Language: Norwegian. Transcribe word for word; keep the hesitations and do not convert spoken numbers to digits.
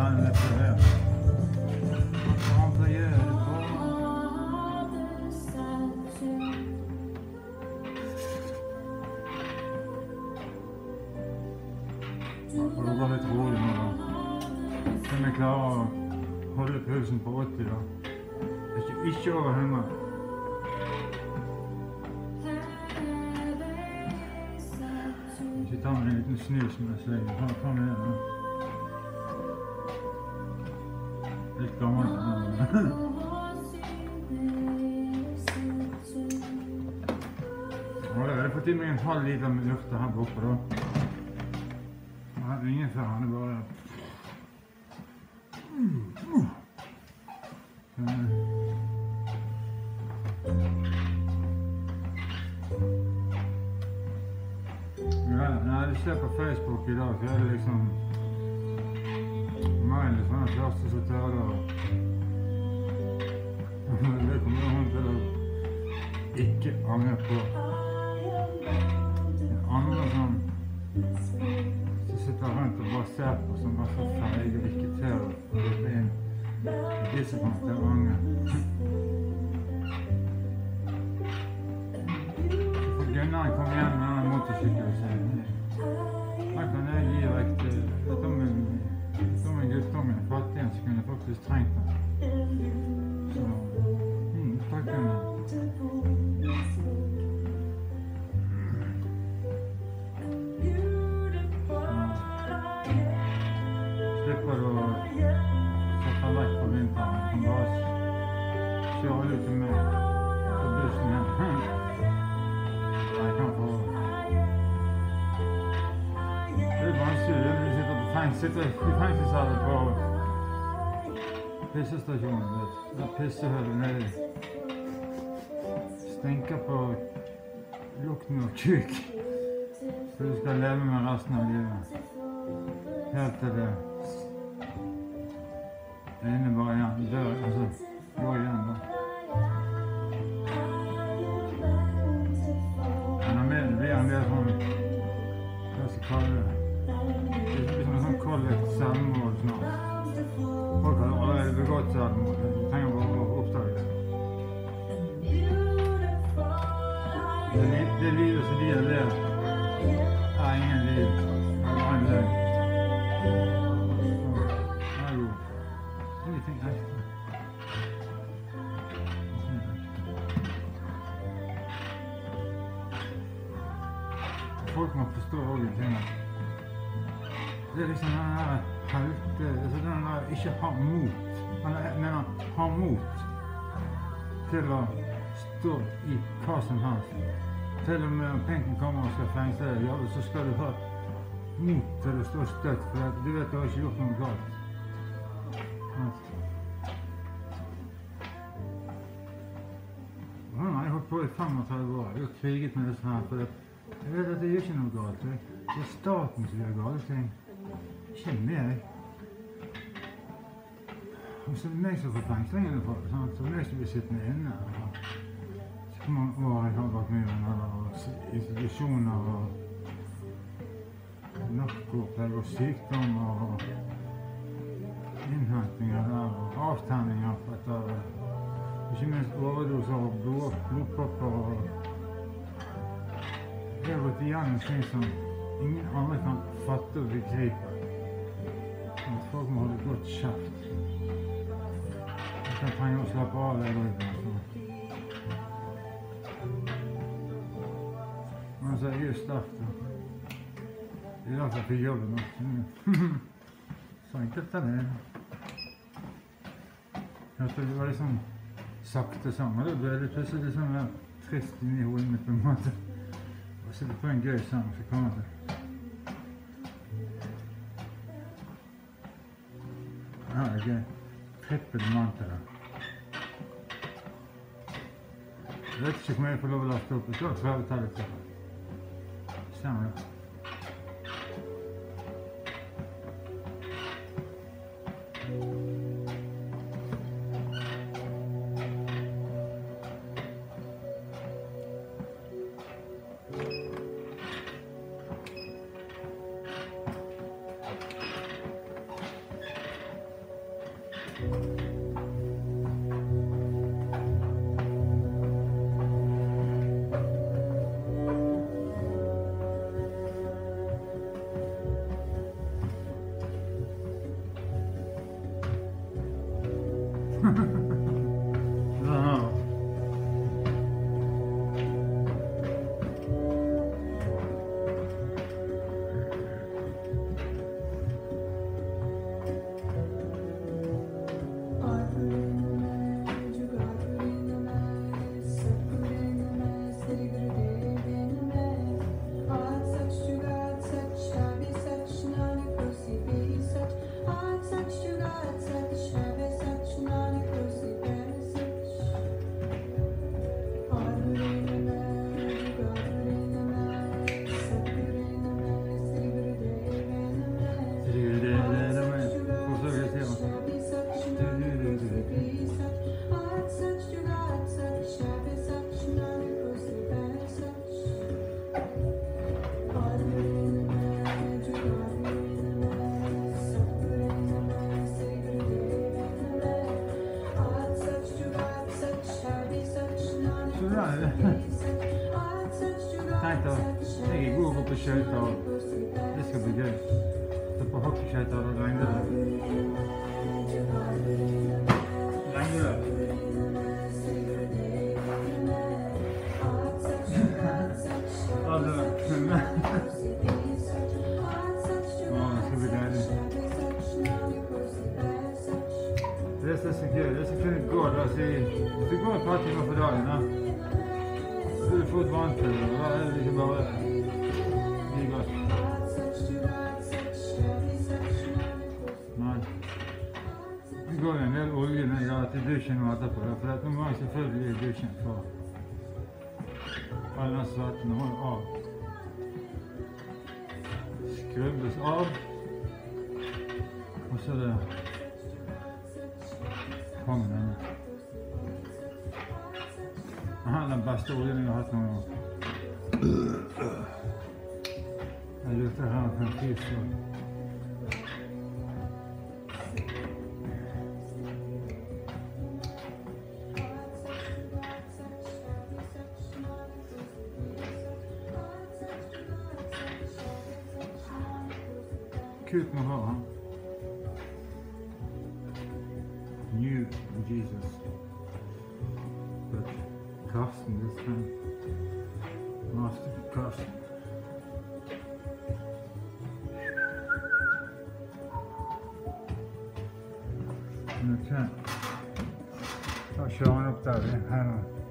han er på her. Han får gjøre det bra. Og det går litt rolig nå da. Så vi klarer å holde pulsen på åtti da. Ikke, ikke over hundre. Ikke ta meg en liten snus med seg. Ta, ta med det da. Litt gammelt. Nå har jeg fått i meg en halv liter med lufta her borte da. Jeg har ingen før, han er bare... Ja, når du ser på Facebook i dag, så er det liksom... meg litt sånn første som tør det. Det kommer hun til å ikke angre på. Den andre som... sitter rundt og bare ser på som var så feig og ikke til å løpe inn i disse kommer til å angre. Så får Gunnar komme igjen med denne motorsykkelen og si her kan jeg gi vekk til dette om en guttunge er fattig igjen, så kunne jeg faktisk trengt den. Så, mm, takk Gunnar. Slipper du å sette den vekk på vinteren, du kan bare kjøre ut til meg på bussen igjen. Jeg kan få... Det er vanskelig når du sitter på fengsel, sitter i fengselshallen på pissestasjonen, vet du. Det er pissehølet nedi. Stinker på lukten av kuk, så du skal leve med resten av livet. Helt til det ene bare igjen, dør, altså, går igjen da. Men han det blir en del sånn, hva skal jeg kalle det? Det blir som en sånn kollekt selvmål snart. Folk har allerede begått selvmål, de trenger bare å oppdage det. Det, det livet som de har levd, er ingen liv, det er en løgn. Ingenting ekstra. Folk må forstå også ting. Det er liksom den der helte, altså den der ikke ha mot, jeg mener ha mot til å stå i hva som helst. Til og med om Pinken kommer og skal fengsle deg, ja, så skal du ha mot til å stå støtt, for du vet du har ikke gjort noe galt. Ja, jeg har holdt på i femogtredve år, jeg har kriget med disse her, for jeg vet at det gjør ikke noe galt. Det er staten som gjør gale ting, ikke meg. Og så er det meg som får fengslingene for, så er det meg som blir sittende inne. Så mange år jeg har vært med med institusjoner og narkopreg og sykdommer og innhentinger der og avtenninger etter ikke minst overdoser og blod, blodpropper og jeg har gått igjennom ting som ingen andre kan fatte og begripe. At folk må holde godt kjeft. At jeg trenger å slappe av det ryggen. Men så er jeg jo sterkt. Det er derfor jeg fikk jobben nå. Så enkelt er det. Jeg tror det var litt sånn sakte sammen. Det ble litt plutselig litt sånn trist inni hodet mitt på en måte. Og så er det på en gøy sang, så kommer det. Ja, det er gøy. Trippel mantra. Jeg vet ikke om jeg får lov å laste opp. Jeg skal prøve å ta det til. Stemmer det. No. Tanto, sai che Google per scelto, this could be good. Dopo hockey scelto l'angolo. L'angolo. Allora, oh, ska bli där. Det är så kul, det är så kul igår. Alltså, det går ett par timmar för dagen. Ja. Så du får ett vant till det. Det är liksom bara... Det är gott. Nej. Det går en del olja när jag har till duschen och vatten på det. För att någon gång så följer jag duschen för all den svarten håller av. Skrubbas av. Och så det... Kommer den. Aha, den bästa oljan jag har haft någon gång. Jag luktar här för en tid så. Kul med att ha han. New Jesus. But Carsten this time. Master Carsten. Okay. I'll show him up there. Hang on.